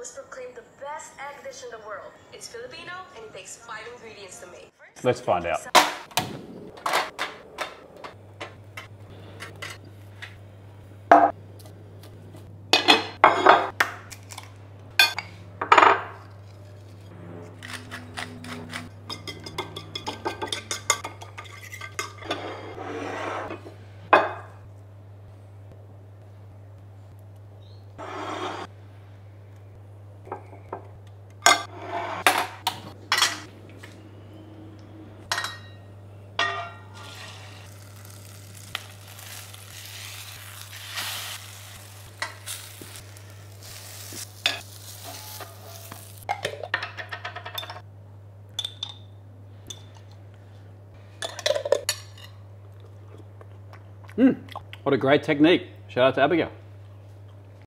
was proclaimed the best egg dish in the world. It's Filipino and it takes 5 ingredients to make. Let's find out. What a great technique. Shout out to Abigail.